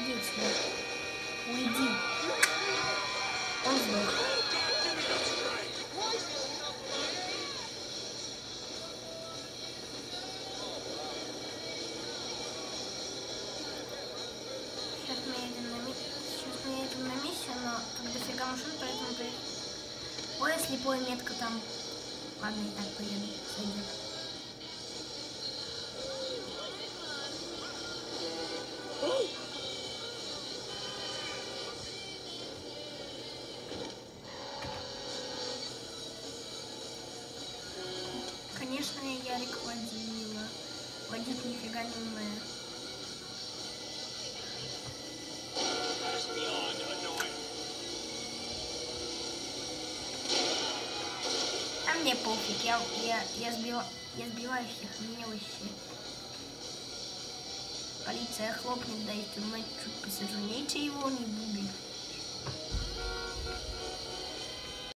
Иди отсюда. Уйди. Он сдох. Сейчас мы едем на миссию, но тут дофига машин, поэтому... Ой, слепая метка там. Ладно, и так поеду. Сойдет. Конечно, я Ярик водила. Водить нифига не умею. А мне пофиг, я сбиваю всех, мне вообще. Полиция хлопнет, да и в тюрьме чуть посажу. Ничего не будет.